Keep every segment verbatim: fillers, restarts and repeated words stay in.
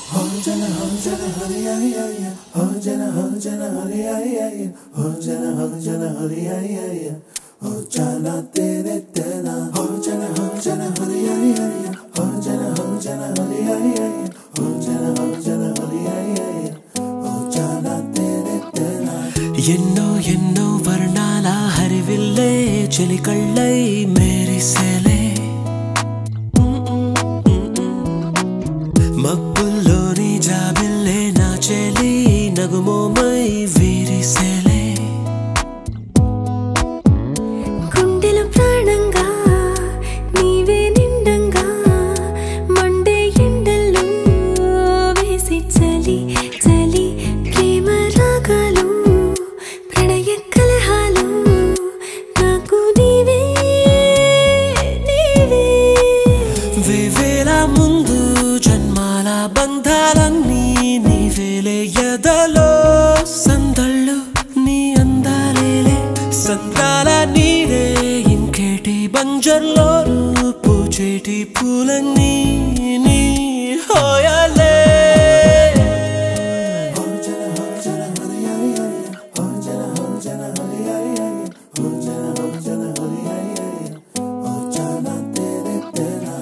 हो जन हो जन हरि आई आई हो जन हो जन हरि आई आई हो जन हो जन हरि आई आई हो जाना तेरे तेरा हो जन हो जन हरि आई आई हो जन हो जन हरि आई आई हो जन हो जन हरि आई आई हो जाना तेरे तेरा ఎన్నో ఎన్నో వర్ణాల హరివిల్లే చిలికళ్ళై మెరిసేలే మబ్బుల్లోని జాబిల్లే నా చెలి నగుమోమై విరిసేలే గుండెలో ప్రాణంగా నీవే నిండంగా మండే ఎండల్లో వేసి చలి చలి ప్రేమ రాగాలు ప్రణయ కలహాలు నాకు నీవే నీవే వేవేల ముందు జన్మాల బంధాలన్నీ నీవేలే ఎదలో సందళ్ళు నీ అందాలేలే సందాల నీరే ఇంకేటి బంజర్లో పూచేటి పూలన్నీ నీ హోయాలే हो जन हो जन हरि आई आई हो जन हो जन हरि आई आई हो जन हो जन हरि आई आई हो जाना तेरे तेरा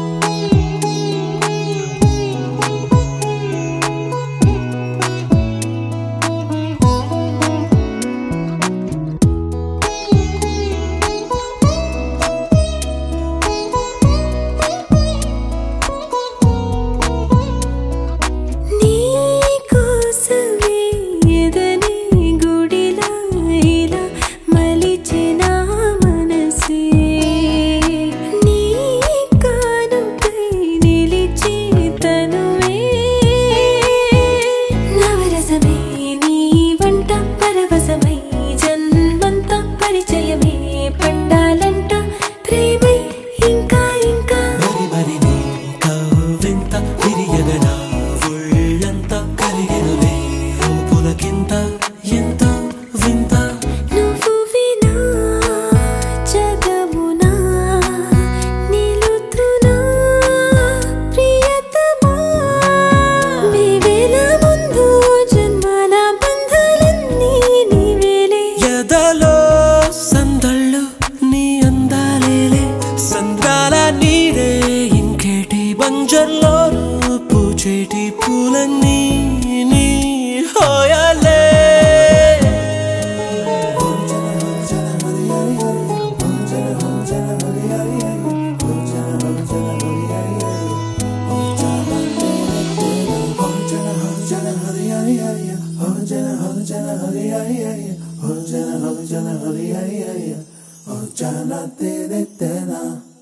నీకోసమే ఎదనే గుడిలా ఇలా మలిచిన మనసే నీ కానుకై నిలిచి తనువే నవరసమే నీ వంట పరవశమై జన్మంతా పరిచయమే పండాలంట ప్రేమై ఇంకా ఇంకా మరి మరి నీ కవ్వింత తిరియగనా ఒళ్ళంత కలిగినవే పులకింత ఎంత వింత నువ్వు వినా జగమునా నిలుతున్నా ప్రియతమా నీవేల ముందు జన్మల బంధాలన్నీ నీవేలే ఎదలో సందళ్ళు నీ అందాలేలే సందాల నీరే ఇంకేటి బంజర్లో పూచేటి పూలన్నీ నీ హోయాలే हो जन हो जन हरि आई आई हो जन हो जन हरि आई आई हो जन हो जन हरि आई आई हो जाना तेरे तेरा हो जन हो जन हरि आई आई हो जन हो जन हरि आई आई हो जन हो जन हरि आई आई हो जाना तेरे तेरा।